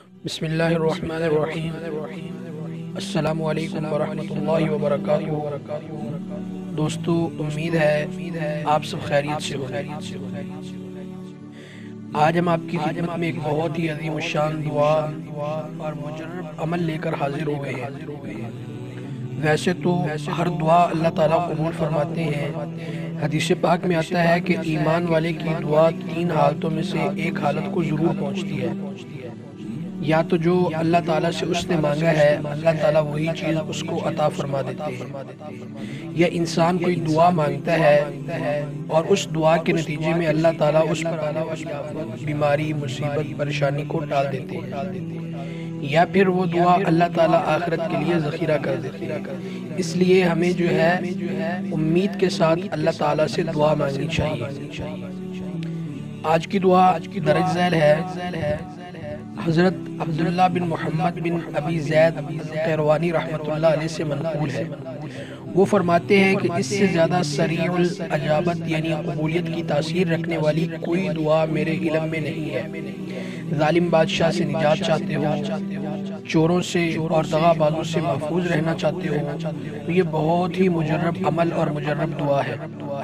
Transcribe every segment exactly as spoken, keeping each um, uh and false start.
بسم اللہ الرحمن الرحیم۔ السلام علیکم ورحمۃ اللہ وبرکاتہ۔ دوستو، امید ہے آپ سب خیریت سے ہوں گے۔ آج ہم آپ کی خدمت میں ایک بہت ہی عظیم الشان دعا اور مجرب عمل لے کر حاضر ہو گئے ہیں۔ ویسے تو ہر دعا اللہ تعالیٰ قبول فرماتے ہیں۔ حدیث پاک میں آتا ہے کہ ایمان والے کی دعا تین حالتوں میں سے ایک حالت کو ضرور پہنچتی ہے۔ یا تو جو اللہ تعالیٰ سے اس نے مانگا ہے اللہ تعالیٰ وہی چیز اس کو عطا فرما دیتے ہیں، یا انسان کوئی دعا مانگتا ہے اور اس دعا کے نتیجے میں اللہ تعالیٰ اس پر آنے والی آفت، بیماری، مصیبت، پریشانی کو ٹال دیتے ہیں، یا پھر وہ دعا اللہ تعالیٰ آخرت کے لیے ذخیرہ کر دیتے ہیں۔ اس لیے ہمیں جو ہے امید کے ساتھ اللہ تعالیٰ سے دعا مانگنی چاہیے۔ آج کی دعا درج ذیل ہے۔ حضرت عبداللہ بن محمد بن ابی زید القیروانی رحمۃ اللہ علیہ سے منقول ہے۔ وہ فرماتے ہیں کہ اس سے زیادہ سریع الاجابت یعنی قبولیت کی تاثیر رکھنے والی کوئی دعا میرے علم میں نہیں ہے۔ ظالم بادشاہ سے نجات چاہتے ہو، چوروں سے اور دغا بازوں سے محفوظ رہنا چاہتے ہو، تو یہ بہت ہی مجرب عمل اور مجرب دعا ہے۔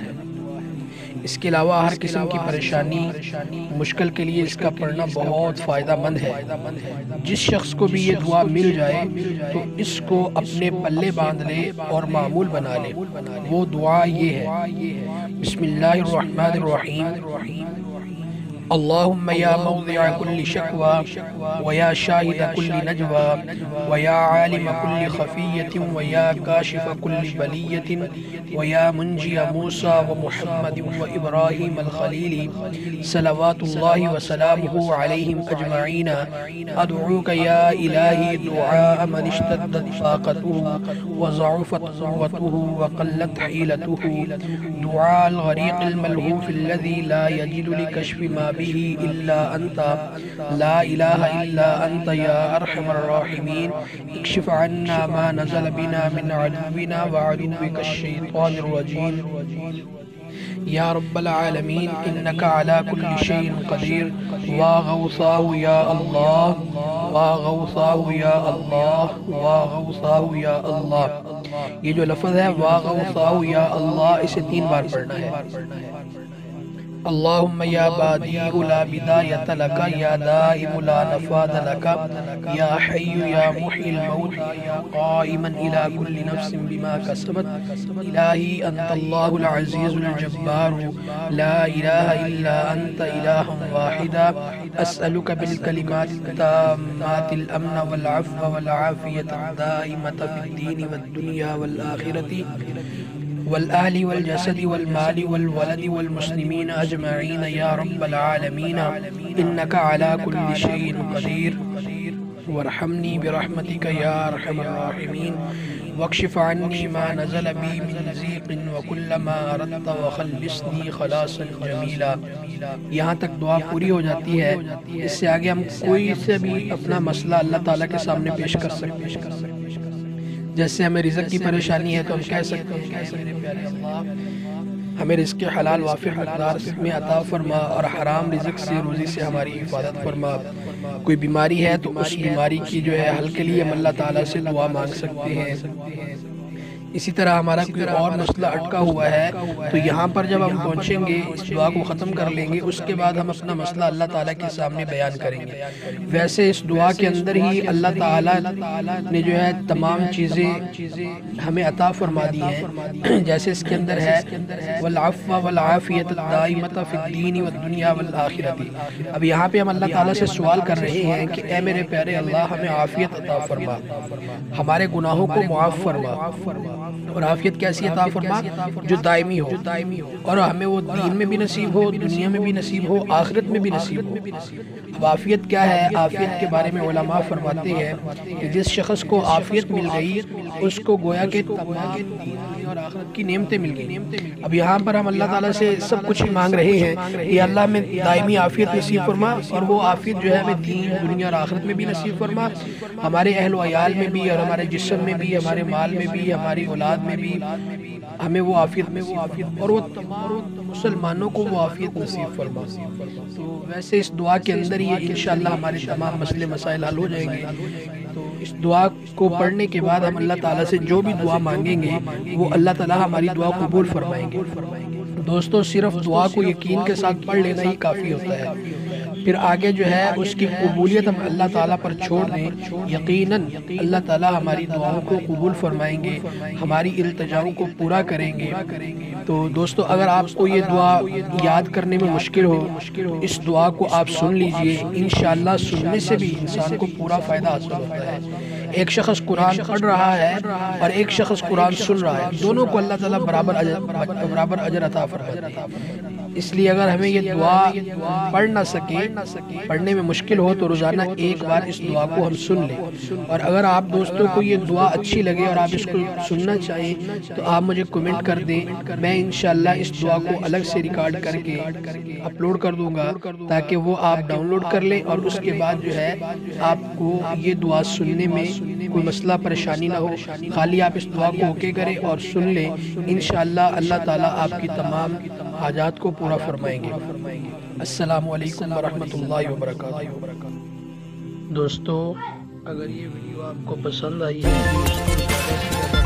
اس کے علاوہ ہر قسم کی پریشانی، مشکل کے لیے اس کا پڑھنا بہت فائدہ مند ہے۔ جس شخص کو بھی یہ دعا مل جائے تو اس کو اپنے پلے باندھ لے اور معمول بنا لے۔ وہ دعا یہ ہے: بسم اللہ الرحمن الرحیم، اللہم یا موضع کل شکوى ویا شاہد کل نجوى ویا عالم کل خفیت ویا کاشف کل بلیت ویا منجی موسیٰ ومحمد وابراہیم الخلیل صلوات اللہ وسلامہ علیہم اجمعین، ادعوک یا الہی دعاء من اشتدت طاقتہ وضعفت قوتہ وقلت حیلتہ، دعاء الغریق الملہوف الذي لا یجد لکشف ما به الا انت، لا الہ الا انت یا ارحم الراحمین، اکشف عنا ما نزل بنا من عدونا وعدوک الشیطان الرجیم، یا رب العالمین انک علی کل شیء قدیر، واغوثاہ یا اللہ، واغوثاہ یا اللہ، واغوثاہ یا اللہ۔ یہ جو لفظ ہے واغوثاہ یا اللہ، اسے تین بار پڑھنا ہے۔ اللہم یا بادیع لا بدایت لکا، یا دائم لا نفاد لکا، یا حی یا محی الموت، قائما الى کل نفس بما کسبت، الہی انت اللہ العزیز الجبار، لا الہ الا انت الہ واحدا، اسألک بالکلمات التامات الامن والعفو والعافیت الدائمت فی الدین والدنیا والآخرت والأهل والجسد والمال والولد والمسلمين أجمعين يا رب العالمين، إنك على كل شيء قدير، وارحمني برحمتك يا أرحم الراحمين، واكشف عني ما نزل بي من ضيق وكل ما أردت وخلصني خلاصا جميلا۔ یہاں تک دعا پوری ہو جاتی ہے۔ اس سے آگے ہم کوئی سے بھی اپنا مسئلہ اللہ تعالیٰ کے سامنے پیش کر سکتے ہیں۔ جیسے ہمیں رزق کی پریشانی ہے تو ہم کہہ سکتے ہیں کہ میرے پیارے اللہ ہمیں رزق حلال وافر مقدار میں عطا فرما اور حرام رزق سے روزی سے ہماری حفاظت فرما۔ کوئی بیماری ہے تو اس بیماری کی جو ہے حل کے لیے ہم اللہ تعالیٰ سے دعا مانگ سکتے ہیں۔ اسی طرح ہمارا کوئی اور مسئلہ اٹکا ہوا ہے تو یہاں پر جب ہم پہنچیں گے اس دعا کو ختم کر لیں گے، اس کے بعد ہم اپنا مسئلہ اللہ تعالیٰ کے سامنے بیان کریں گے۔ ویسے اس دعا کے اندر ہی اللہ تعالیٰ نے جو ہے تمام چیزیں ہمیں عطا فرما دی ہیں۔ جیسے اس کے اندر ہے والعفو والعافیت الدائمۃ فی الدین والدنیا والآخرت۔ اب یہاں پہ ہم اللہ تعالیٰ سے سوال کر رہے ہیں کہ اے میرے پیارے اللہ ہمیں عافیت عطا فرما، ہمارے گناہوں کو معاف فرما، اور عافیت کیسی عطا فرما جو دائمی ہو، اور ہمیں وہ دین میں بھی نصیب ہو، دنیا میں بھی نصیب ہو، آخرت میں بھی نصیب ہو۔ اب عافیت کیا ہے؟ عافیت کے بارے میں علماء فرماتے ہیں کہ جس شخص کو عافیت مل گئی اس کو گویا کہ تمام دین اور آخرت کی نعمتیں مل گئی۔ اب یہاں پر ہم اللہ تعالیٰ سے سب کچھ ہی مانگ رہے ہیں کہ اللہ میں دائمی عافیت نصیب فرما، اور وہ عافیت جو ہے ہمیں دین دنیا اور آخرت میں بھی نصیب فرما، ہمارے اہل و عیال میں بھی اور ہمارے جسم میں بھی، ہمارے مال میں بھی، ہماری اولاد میں بھی ہمیں وہ عافیت میں وہ عافیت اور وہ تمام مسلمانوں کو وہ عافیت نصیب فرما۔ تو ویسے اس دعا کے اندر ہی انشاءاللہ ہمارے تمام مسئلے مسائل حل ہو جائیں گے۔ تو اس دعا کو پڑھنے کے بعد ہم اللہ تعالیٰ سے جو بھی دعا مانگیں گے وہ اللہ تعالیٰ ہماری دعا قبول فرمائیں گے۔ دوستو صرف دعا کو یقین کے ساتھ پڑھ لینا ہی کافی ہوتا ہے، پھر آگے جو ہے اس کی قبولیت ہم اللہ تعالیٰ پر چھوڑ دیں، یقیناً اللہ تعالیٰ ہماری دعاؤں کو قبول فرمائیں گے، ہماری التجاؤں کو پورا کریں گے۔ تو دوستو اگر آپ کو یہ دعا یاد کرنے میں مشکل ہو، اس دعا کو آپ سن لیجئے، انشاءاللہ سننے سے بھی انسان کو پورا فائدہ حاصل ہوتا ہے۔ ایک شخص قرآن پڑھ رہا ہے اور ایک شخص قرآن سن رہا ہے، دونوں کو اللہ تعالیٰ برابر اجر برابر اجر عطا فرماتے ہیں۔ اس لیے اگر ہمیں یہ دعا پڑھ نہ سکے، پڑھنے میں مشکل ہو، تو روزانہ ایک بار اس دعا کو ہم سن لیں، اور اگر آپ دوستوں کو یہ دعا اچھی لگے اور آپ اس کو سننا چاہیں تو آپ مجھے کمنٹ کر دیں، میں انشاءاللہ اس دعا کو الگ سے ریکارڈ کر کے اپلوڈ کر دوں گا تاکہ وہ آپ ڈاؤن لوڈ کر لیں، اور اس کے بعد جو ہے آپ کو یہ دعا سننے میں کوئی مسئلہ پریشانی نہ ہو، خالی آپ اس دعا کو اوکے کریں اور سن لیں، انشاءاللہ اللہ تعالیٰ آپ کی تمام حاجات کو پورا فرمائیں گے۔ السلام علیکم ورحمۃ اللہ وبرکاتہ۔ دوستو اگر یہ ویڈیو آپ کو پسند آئی ہے